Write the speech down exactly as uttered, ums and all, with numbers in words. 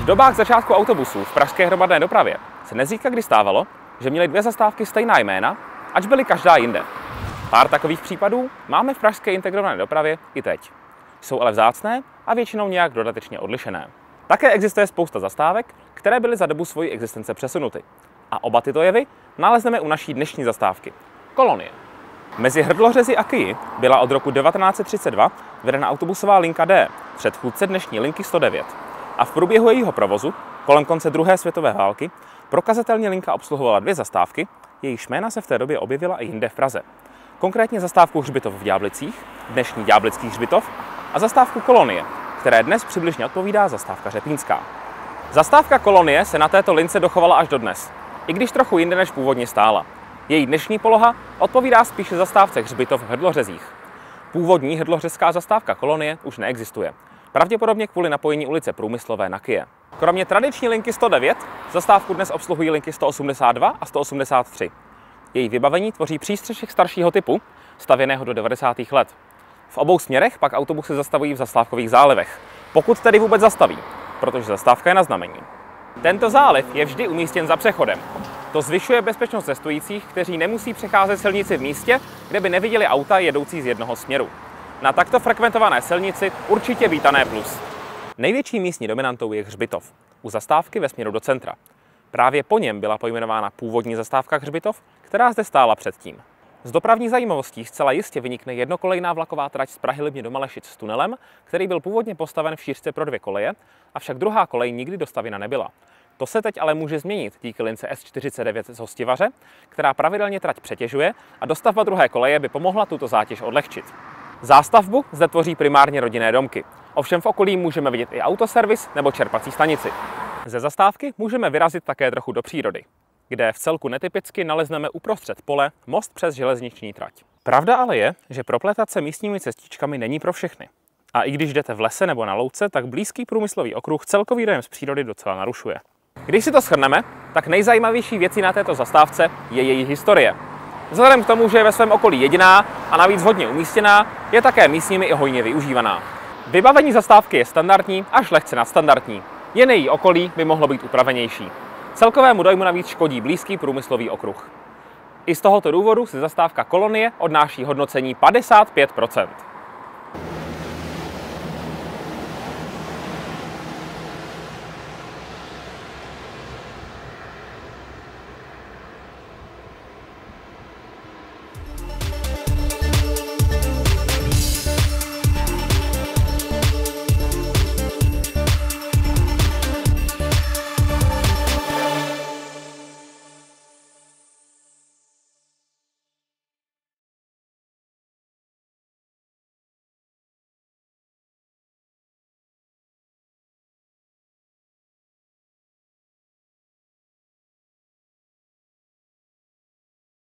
dobách začátku autobusů v pražské hromadné dopravě se nezřídka kdy stávalo, že měly dvě zastávky stejná jména, ač byly každá jinde. Pár takových případů máme v pražské integrované dopravě i teď. Jsou ale vzácné a většinou nějak dodatečně odlišené. Také existuje spousta zastávek, které byly za dobu svojí existence přesunuty. A oba tyto jevy nalezneme u naší dnešní zastávky – Kolonie. Mezi Hrdlořezy a Kyji byla od roku devatenáct set třicet dva vedena autobusová linka D, předchůdce dnešní linky sto devět. A v průběhu jejího provozu, kolem konce druhé světové války, prokazatelně linka obsluhovala dvě zastávky, jejichž jména se v té době objevila i jinde v Praze. Konkrétně zastávku Hřbitov v Ďáblicích, dnešní Ďáblický Hřbitov, a zastávku Kolonie, které dnes přibližně odpovídá zastávka Řepínská. Zastávka Kolonie se na této lince dochovala až dodnes, i když trochu jinde než původně stála. Její dnešní poloha odpovídá spíše zastávce Hřbitov v Hrdlořezích. Původní hrdlořezská zastávka Kolonie už neexistuje, pravděpodobně kvůli napojení ulice Průmyslové na Kyje. Kromě tradiční linky sto devět zastávku dnes obsluhují linky sto osmdesát dva a sto osmdesát tři. Její vybavení tvoří přístřešek staršího typu, stavěného do devadesátých let. V obou směrech pak autobusy zastavují v zastávkových zálivech, pokud tedy vůbec zastaví, protože zastávka je na znamení. Tento záliv je vždy umístěn za přechodem. To zvyšuje bezpečnost cestujících, kteří nemusí přecházet silnici v místě, kde by neviděli auta jedoucí z jednoho směru. Na takto frekventované silnici určitě vítané plus. Největší místní dominantou je Hřbitov, u zastávky ve směru do centra. Právě po něm byla pojmenována původní zastávka Hřbitov, která zde stála předtím. Z dopravní zajímavostí zcela jistě vynikne jednokolejná vlaková trať z Prahy-Libně do Malešic s tunelem, který byl původně postaven v šířce pro dvě koleje, avšak druhá kolej nikdy dostavěna nebyla. To se teď ale může změnit díky lince S čtyřicet devět z Hostivaře, která pravidelně trať přetěžuje, a dostavba druhé koleje by pomohla tuto zátěž odlehčit. Zástavbu zde tvoří primárně rodinné domky. Ovšem v okolí můžeme vidět i autoservis nebo čerpací stanici. Ze zastávky můžeme vyrazit také trochu do přírody, kde v celku netypicky nalezneme uprostřed pole most přes železniční trať. Pravda ale je, že propletat se místními cestičkami není pro všechny. A i když jdete v lese nebo na louce, tak blízký průmyslový okruh celkový dojem z přírody docela narušuje. Když si to shrneme, tak nejzajímavější věcí na této zastávce je její historie. Vzhledem k tomu, že je ve svém okolí jediná a navíc hodně umístěná, je také místními i hojně využívaná. Vybavení zastávky je standardní až lehce nadstandardní, jen její okolí by mohlo být upravenější. Celkovému dojmu navíc škodí blízký průmyslový okruh. I z tohoto důvodu si zastávka Kolonie odnáší hodnocení padesát pět procent.